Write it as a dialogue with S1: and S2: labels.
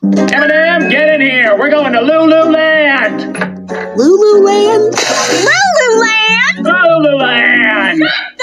S1: Eminem, get in here. We're going to Lululand.
S2: Lululand?
S3: Lululand!
S1: Lululand.